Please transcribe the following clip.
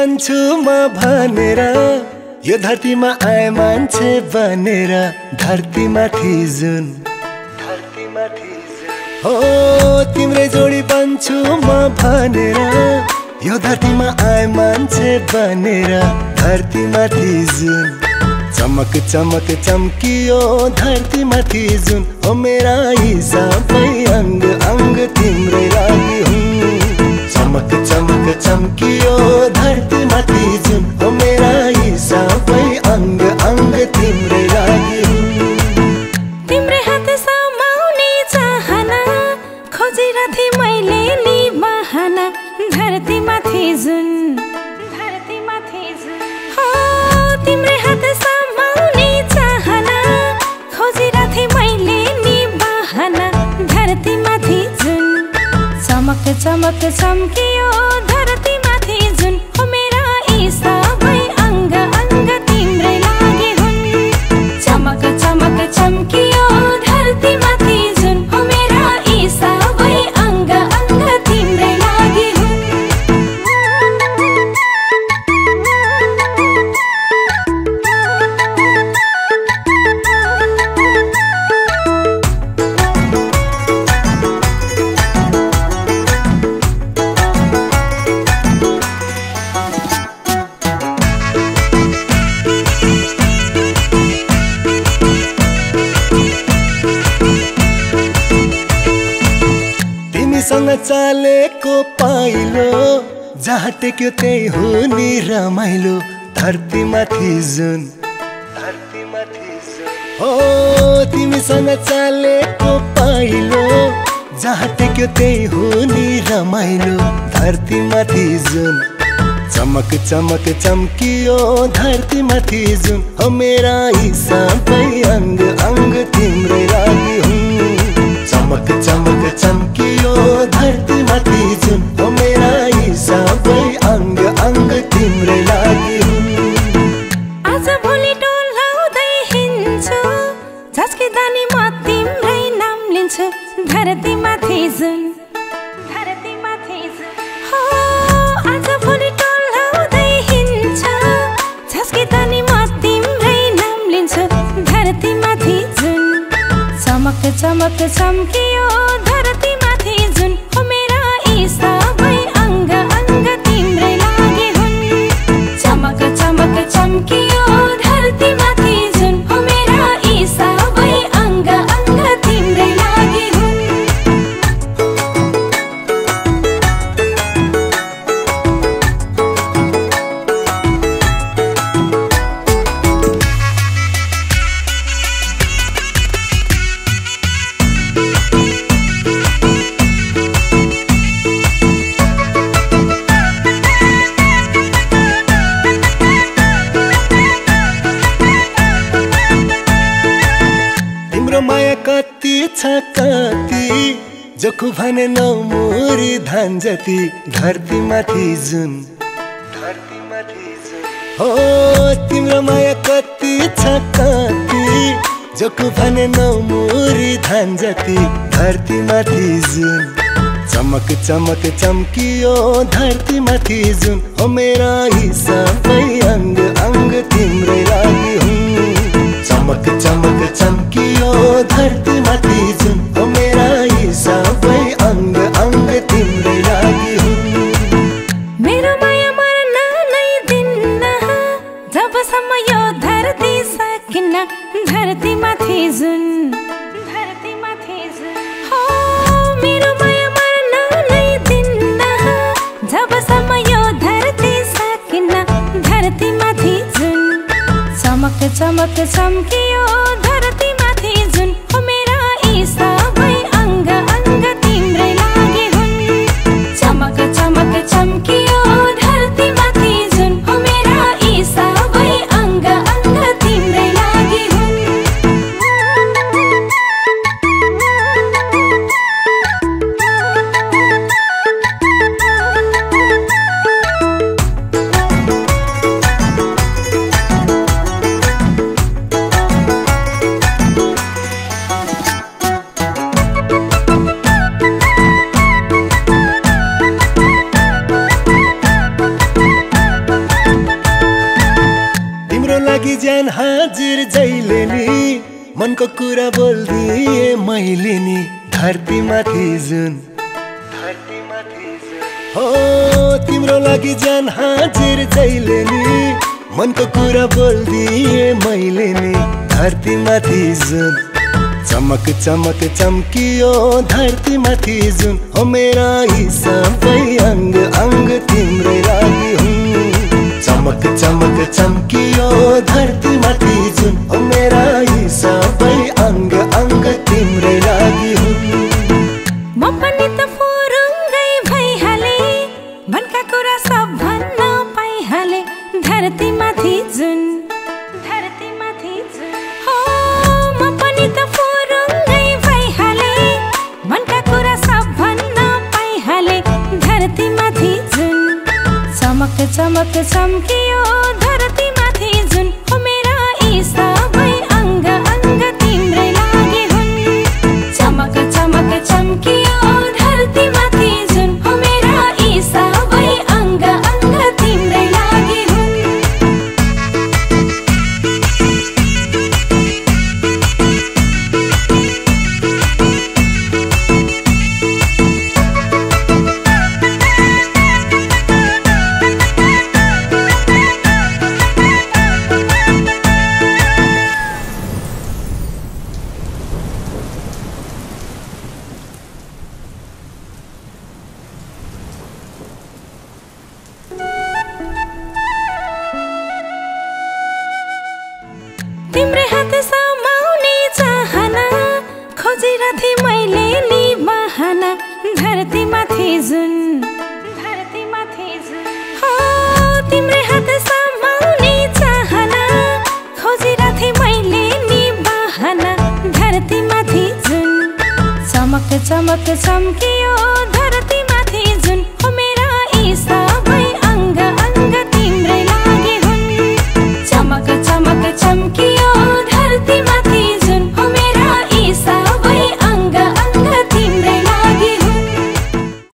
बन्छु म भनेर यो धरतीमा आए मान्छे बनेर धरतीमाथि जुन हो तिम्रै जोडी बन्छु म भनेर यो धरतीमा आए मान्छे बनेर धरतीमाथि जुन चमक चमक चम्कियो धरतीमाथि जुन हो मेरा यी सबै अङ्ग अङ्ग तिम्रै लागि हुन् चमक चमक चम्कियो धरतीमाथि जुन हो मेरा यी सबै अङ्ग अङ्ग तिम्रै लागि हुन् तिम्रै हात समाउने चाहना खोजिरथे मैले नि बहाना धरतीमाथि जुन हो तिम्रै हात समाउने चाहना खोजिरथे मैले नि बहाना धरतीमाथि जुन चमक चमक चम्कियो धरतीमाथि जुन हो मेरा यी सबै अङ्ग अङ्ग तिम्रै लागि हुन् चमक चमक चम्कियो धरतीमाथि जुन हो मेरा यी सबै अङ्ग अङ्ग तिम्रै लागि तिमीसँग चालेको पाइलो जहाँ टेक्यो त्यही हो नि रमाइलो धरतीमाथि जुन हो तिमीसँग चालेको पाइलो जहाँ टेक्यो त्यही हो नि रमाइलो धरतीमाथि जुन चमक चमक चम्कियो धरतीमाथि जुन हो मेरा यी सबै अङ्ग अङ्ग तिम्रै लागि हुन् चमक चमक चम्कियो धरतीमाथि जुन हो मेरा यी सबै अङ्ग अङ्ग तिम्रै लागि हुन् आज भोलि डोलाउँदै हिँड्छु झस्किँदा नि म तिम्रै नाम लिन्छु धरतीमाथि जुन हो आज भोलि डोलाउँदै हिँड्छु झस्किँदा नि म तिम्रै नाम लिन्छु धरतीमाथि जुन चमक चमक चम्कियो धरतीमाथि जुन हो मेरा यी सबै अङ्ग अङ्ग तिम्रै लागि हुन् चमक चमक चम्कियो धरतीमाथि जुन हो मेरा यी सबै अङ्ग अङ्ग तिम्रै लागि हुन् माया कति छ कति जखु भने नौ मुरी धान जति धरतीमाथि जुन हो तिम्रो माया कति छ कति जखु भने नौ मुरी धान जति धरतीमाथि जुन चमक चमक चम्कियो धरतीमाथि जुन हो मेरा यी सबै अङ्ग अङ्ग तिम्रै लागि हुन् चमक चमक चम्कियो धरतीमाथि जुन हो मेरा यी सबै अङ्ग अङ्ग तिम्रै लागि हुन् मेरो माया मर्न नै दिन्न जबसम्म यो धरती सकिन्न धरतीमाथि जुन हो मेरो माया मर्न नै दिन्न जबसम्म यो धरती सकिन्न धरतीमाथि जुन चमक चमक चम्कियो धरतीमाथि जुन हो मेरा यी सबै अङ्ग अङ्ग तिम्रै लागि हुन् चमक चमक चम्कियो धरतीमाथि जुन हो मेरा यी सबै अङ्ग अङ्ग तिम्रै लागि हुन् लागि ज्यान हाजिर जहिले नि मनको कुरा बोल्दिए मैले नि धरती माथि जुन हो तिम्रो लागि ज्यान हाजिर जहिले नि मनको कुरा बोल्दिए मैले नि धरती माथि जुन चमक चमक चम्कियो धरती माथि जुन हो मेरा यी सबै अंग अंग तिम्रै लागि हुन् चमक चमक चम्कियो धरती माथि जुन हो मेरा यी सबै अंग अंग तिम्रै लागि हुन् म पनि त फुरुङ्गै भइहाले मनका कुरा सब भन्न पाइहाले धरती माथि जुन हो म पनि त फुरुङ्गै भइहाले मनका कुरा सब भन्न पाइहाले धरती माथि जुन चमक चमक चम्कियो धरती माथि जुन हो मेरा यी सबै अंग अंग तिम्रै लागि हुन् चमक चमक चम्कियो धरती माथि जुन हो मेरा यी सबै अंग अंग तिम्रै लागि हुन् तिम्रै हात समाउने चाहना खोजिरथे मैले नि बहाना धरती माथि जुन हो तिम्रै हात समाउने चाहना खोजिरथे मैले नि बहाना धरती माथि जुन चमक चमक चम्कियो धरती माथि जुन हो मेरा यी सबै अंग अंग तिम्रै लागि हुन् चमक चमक चम्कियो